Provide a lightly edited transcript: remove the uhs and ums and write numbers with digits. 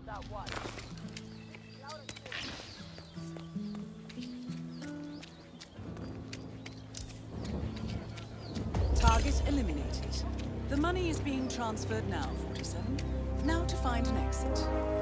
Target eliminated. The money is being transferred now, 47. Now to find an exit.